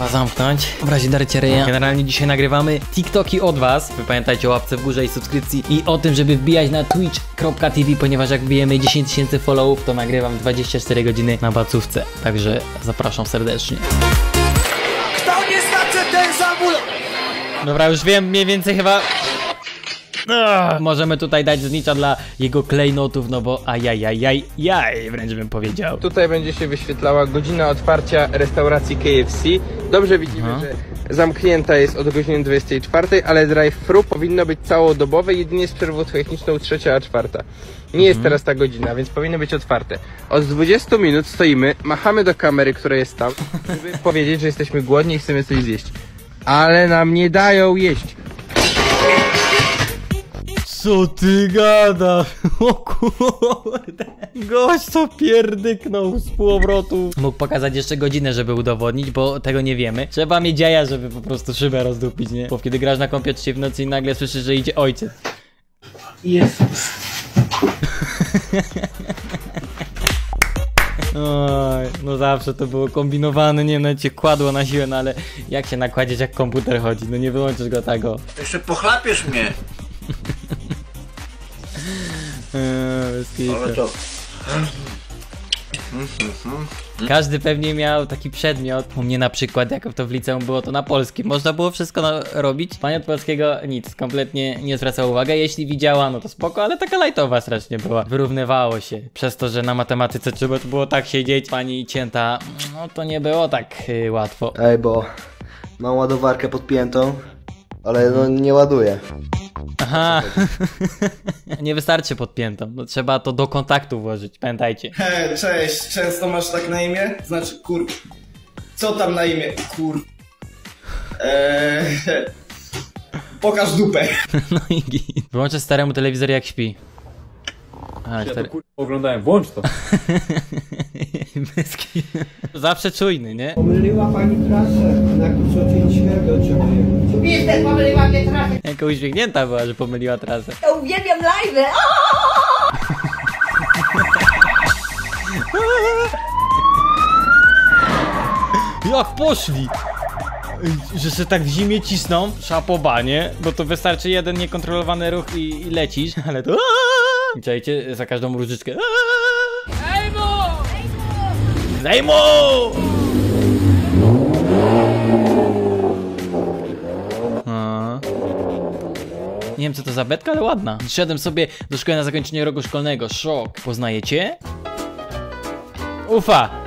live'a zamknąć, w razie darcia ryja. Generalnie dzisiaj nagrywamy TikToki od was. Wy pamiętajcie o łapce w górze i subskrypcji i o tym, żeby wbijać na twitch.tv, ponieważ jak wbijemy 10 000 followów, to nagrywam 24 godziny na bacówce. Także zapraszam serdecznie. Kto nie znaczy ten samolot? Dobra, już wiem mniej więcej chyba... Możemy tutaj dać znicza dla jego klejnotów, no bo ajajajajaj, wręcz bym powiedział. Tutaj będzie się wyświetlała godzina otwarcia restauracji KFC. Dobrze widzimy, że zamknięta jest od godziny 24, ale drive-thru powinno być całodobowe, jedynie z przerwą techniczną 3 a 4. Nie jest teraz ta godzina, więc powinno być otwarte. Od 20 minut stoimy, machamy do kamery, która jest tam, żeby powiedzieć, że jesteśmy głodni i chcemy coś zjeść. Ale nam nie dają jeść. Co ty gadasz? O kurde. Gość to pierdyknął z półobrotu. Mógł pokazać jeszcze godzinę, żeby udowodnić, bo tego nie wiemy. Trzeba mieć jaja, żeby po prostu szybę rozdupić, nie? Bo kiedy grasz na kompie się w nocy i nagle słyszysz, że idzie ojciec. Jezus. Oj, no zawsze to było kombinowane, nie no cię kładło na siłę, no ale jak się nakładzieć, jak komputer chodzi? No nie wyłączysz go tego. Jeszcze pochlapiesz mnie. Ale to... Każdy pewnie miał taki przedmiot. U mnie na przykład, jak to w liceum było, to na polskim. Można było wszystko robić. Pani od polskiego nic, kompletnie nie zwracała uwagi. Jeśli widziała, no to spoko, ale taka lajtowa strasznie była. Wyrównywało się. Przez to, że na matematyce trzeba było tak siedzieć, pani cięta, no to nie było tak łatwo. Ej, bo mam ładowarkę podpiętą, ale no nie ładuje. Aha, nie wystarczy podpiętą, no trzeba to do kontaktu włożyć, pamiętajcie. Hej, cześć, często masz tak na imię? Znaczy, co tam na imię? Pokaż dupę. No i git. Wyłączę staremu telewizor jak śpi. A, ja to oglądałem, włącz to. Zawsze czujny, nie? Pomyliła pani trasę, na Kusocień Świerdo oczekuję. Mister, pomyliła mnie trasę. Jaka uśmiechnięta była, że pomyliła trasę. Ja uwielbiam live'y. Jak poszli! Że się tak w zimie cisną, szapoba, nie? Bo to wystarczy jeden niekontrolowany ruch i lecisz, ale to... I czajcie za każdą różyczkę. Zajmu! Nie wiem co to za betka, ale ładna. Szedłem sobie do szkoły na zakończenie roku szkolnego. Szok. Poznajecie? Ufa.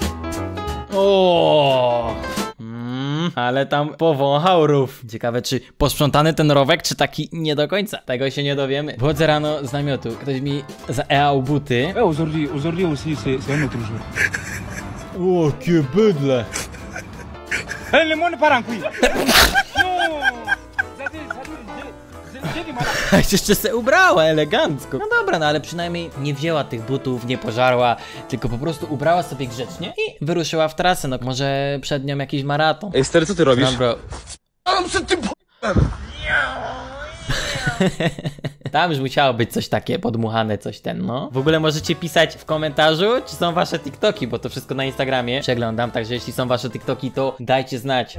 O. Ale tam powąchał rów. Ciekawe, czy posprzątany ten rowek, czy taki nie do końca. Tego się nie dowiemy. Wchodzę rano z namiotu. Ktoś mi zaeał buty. Aujourd'hui aussi, c'est un autre jour. O, jakie bydle. Le monde part en couille. Jeszcze se ubrała elegancko. No dobra, no ale przynajmniej nie wzięła tych butów, nie pożarła, tylko po prostu ubrała sobie grzecznie i wyruszyła w trasę. No może przed nią jakiś maraton. Ej, stary, co ty robisz? Dobra. Tam już musiało być coś takie podmuchane, coś no. W ogóle możecie pisać w komentarzu, czy są wasze TikToki, bo to wszystko na Instagramie przeglądam, także jeśli są wasze TikToki, to dajcie znać.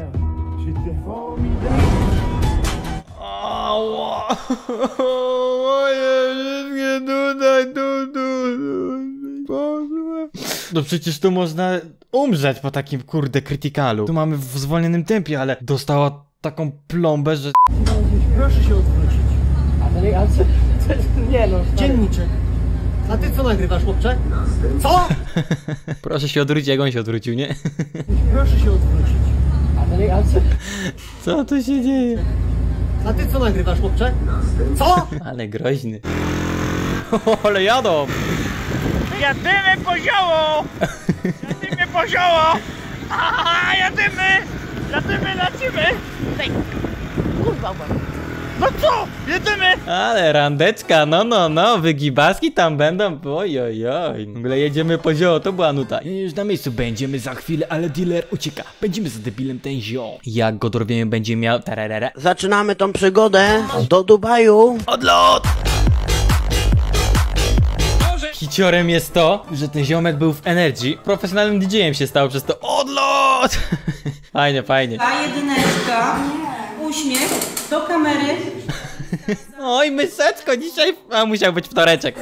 No przecież tu można umrzeć po takim kurde krytykalu. Tu mamy w zwolnionym tempie, ale dostała taką plombę, że... Proszę się odwrócić. Ale nie no. Dzienniczek. A ty co nagrywasz, chłopcze? Co? Proszę się odwrócić, jak on się odwrócił, nie? Proszę się odwrócić. Ale co tu się dzieje? A ty co nagrywasz, chłopcze? Co? Ale groźny. Ale jadą! Jadymy pozioło! Jadymy pozioło! Jadymy! Jadymy, lecimy! Ej, kurwa, no co? Jedymy! Ale randeczka, no, wygibaski tam będą, ojojoj. W ogóle jedziemy po zioło, to była nuta. Już na miejscu będziemy za chwilę, ale dealer ucieka. Będziemy za debilem ten zioł. Jak go dorwiemy, będzie miał tararara. Zaczynamy tą przygodę do Dubaju. Odlot! I hiciorem jest to, że ten ziomek był w Energy. Profesjonalnym DJ-em się stał przez to. Odlot! Fajnie, fajnie. Ta jedyneczka, uśmiech do kamery. Oj, myseczko dzisiaj. A musiał być wtoreczek.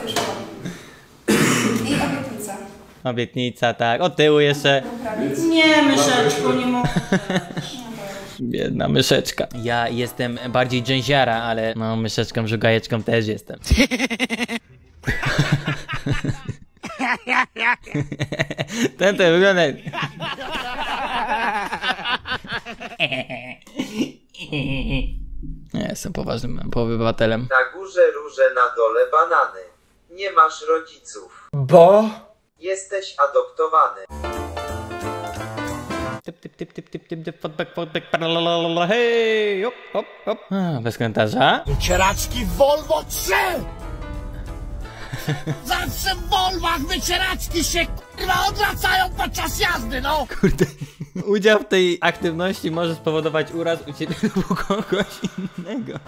I obietnica. Obietnica, tak. Od tyłu jeszcze. Nie, myszeczko, nie mogę. Biedna myszeczka. Ja jestem bardziej dżęziara, ale no myszeczką, żugajeczką też jestem. Ten wygląda... Nie, jestem poważnym obywatelem. Na górze róże, na dole banany. Nie masz rodziców. Bo... Jesteś adoptowany. Hej, hop, hop, hop. Bez komentarza. Wycieraczki Volvo 3! Zawsze w Volvach wycieraczki się kurwa odwracają podczas jazdy, no! Kurde. Udział w tej aktywności może spowodować uraz u ciebie lub u kogoś innego.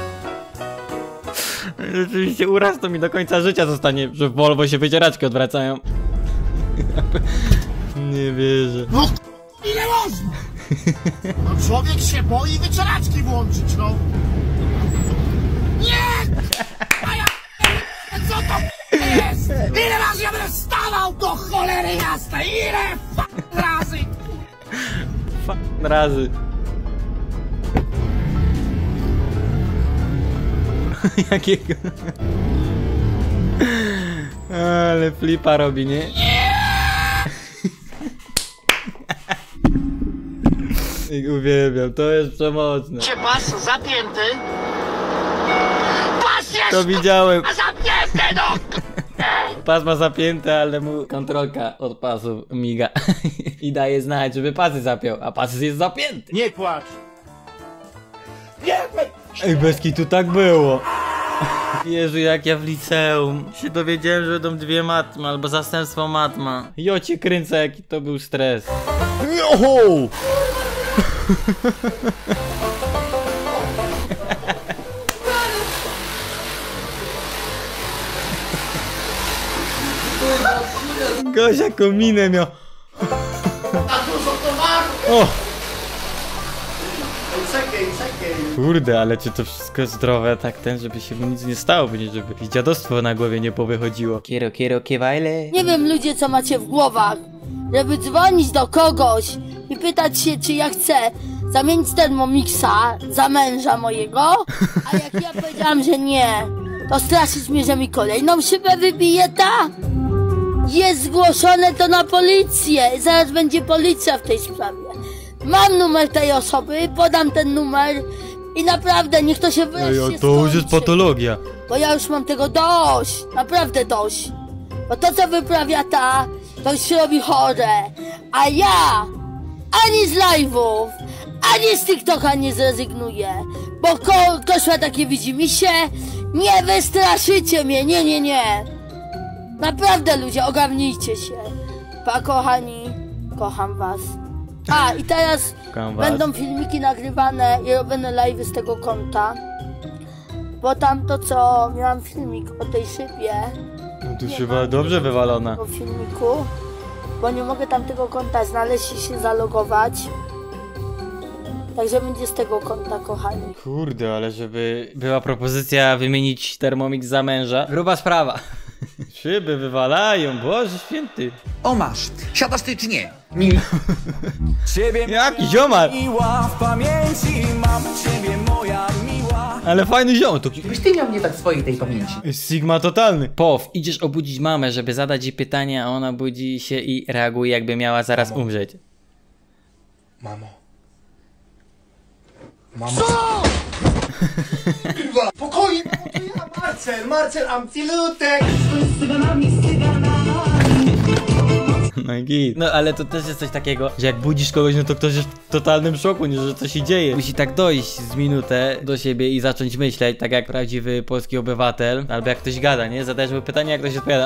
Rzeczywiście uraz to mi do końca życia zostanie, że w Volvo się wycieraczki odwracają. Nie wierzę. No ile można? No człowiek się boi wycieraczki włączyć, no! Nie! A ja... Co to jest? Ile razy ja będę wstawał do cholery jasnej? Ile razy? Razy. Jakiego? Ale flipa robi, nie? Uwielbiam, to jest przemocne. Czy pas zapięty? Pas jest! To widziałem. A zapięty, no! Pas ma zapięte, ale mu kontrolka od pasów miga. I daje znać, żeby pasy zapiął, a pas jest zapięty. Nie płacz! Nie płacz! Ej, bez kitu tak było. Jezu, jak ja w liceum się dowiedziałem, że będą dwie matmy, albo zastępstwo matma. Jo cię kręcę, jaki to był stres. Joho! Gość jaką minę miał. O! Kurde, ale czy to wszystko zdrowe, tak ten, żeby się mu nic nie stało, żeby dziadostwo na głowie nie powychodziło. Quiero, que baile. Nie wiem, ludzie, co macie w głowach, żeby dzwonić do kogoś i pytać się, czy ja chcę zamienić Thermomixa za męża mojego, a jak ja powiedziałam, że nie, to straszyć mnie, że mi kolejną szybę wybije ta? Jest zgłoszone to na policję, zaraz będzie policja w tej sprawie. Mam numer tej osoby, podam ten numer i naprawdę niech to się wreszcie to już jest patologia. Bo ja już mam tego dość, naprawdę dość. Bo to, co wyprawia ta, to już się robi chore. A ja ani z live'ów, ani z TikToka nie zrezygnuję. Bo koszła takie widzimisię, nie wystraszycie mnie, nie. Naprawdę, ludzie, ogarnijcie się. Pa, kochani, kocham was. A, i teraz będą filmiki nagrywane i robione live'y z tego konta. Bo tamto, co miałam filmik o tej szybie. No to chyba dobrze wywalona. O filmiku, bo nie mogę tam tego konta znaleźć i się zalogować. Także będzie z tego konta, kochani. Kurde, ale żeby była propozycja wymienić Thermomix za męża. Gruba sprawa. Szyby wywalają, Boże święty. O masz, siadasz ty czy nie? Ciebie jaki ziomar? Miła w pamięci, mam ciebie moja miła. Ale fajny ziom. To... Gdybyś ty miał nie tak swojej tej pamięci. Sigma totalny. Pow, idziesz obudzić mamę, żeby zadać jej pytanie, a ona budzi się i reaguje, jakby miała zaraz umrzeć. Mamo. Co? Spokojnie, to ja Marcel Amcilutek. No i git. No ale to też jest coś takiego, że jak budzisz kogoś, no to ktoś jest w totalnym szoku, nie, że coś się dzieje. Musi tak dojść z minutę do siebie i zacząć myśleć, tak jak prawdziwy polski obywatel. Albo jak ktoś gada, nie? Zadajesz mu pytanie, jak ktoś odpowiada.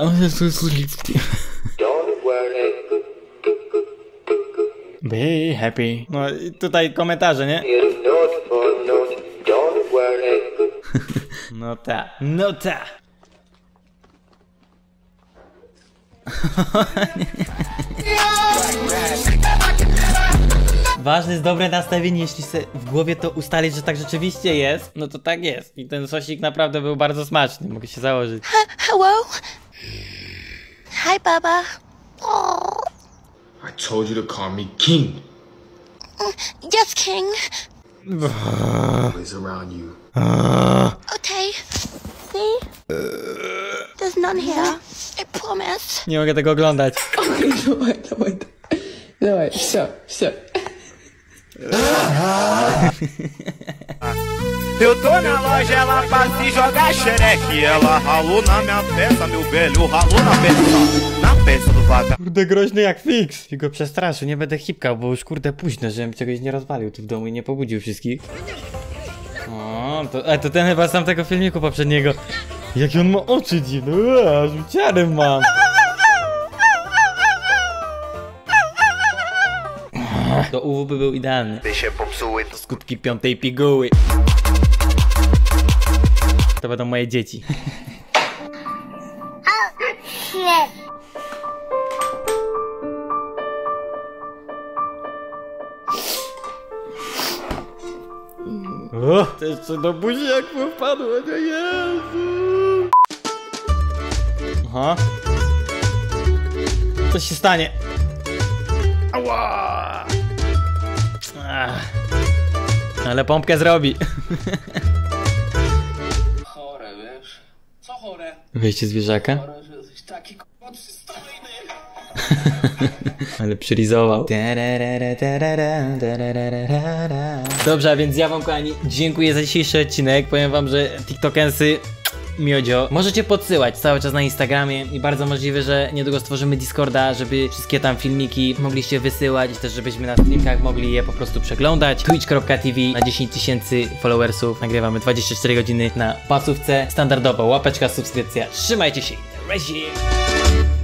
Be happy. No i tutaj komentarze, nie? No ta. Ważne jest dobre nastawienie, jeśli sobie w głowie to ustalić, że tak rzeczywiście jest, no to tak jest. I ten sosik naprawdę był bardzo smaczny, mogę się założyć. Hello? Hi, Baba. I told you to call me King. Yes, King. Always around you. Okay. See? There's none here. I promise. Nie mogę tego oglądać. Dawaj, все. Eu tô na loja, ela passa e joga xereque. Ela ralou na minha peça, meu velho, ralou na peça do vagabundo. Kurde, groźny jak fix. I go przestraszy, nie będę hipkał, bo już kurde późno, żebym czegoś nie rozwalił tu w domu i nie pobudził wszystkich. O, to ten chyba z tamtego filmiku poprzedniego. Jakie on ma oczy dziwne, rzuciarem mam. Do UW by był idealny. Ty się popsuły. To skutki 5. piguły. To będą moje dzieci. O, to jeszcze do buzi jak mu wpadło, nie Jezu. Aha. Coś się stanie. Ała. Ale pompkę zrobi. Chore, wiesz? Co chore? Wejście zwierzaka? Chore, że jesteś taki k***a przystojny. Ale przylizował. Dobrze, a więc ja wam, kochani, dziękuję za dzisiejszy odcinek. Powiem wam, że TikTokensy miodzio. Możecie podsyłać cały czas na Instagramie i bardzo możliwe, że niedługo stworzymy Discorda, żeby wszystkie tam filmiki mogliście wysyłać i też żebyśmy na streamkach mogli je po prostu przeglądać. Twitch.tv na 10 000 followersów. Nagrywamy 24 godziny na pasówce. Standardowo łapeczka, subskrypcja. Trzymajcie się. Razie.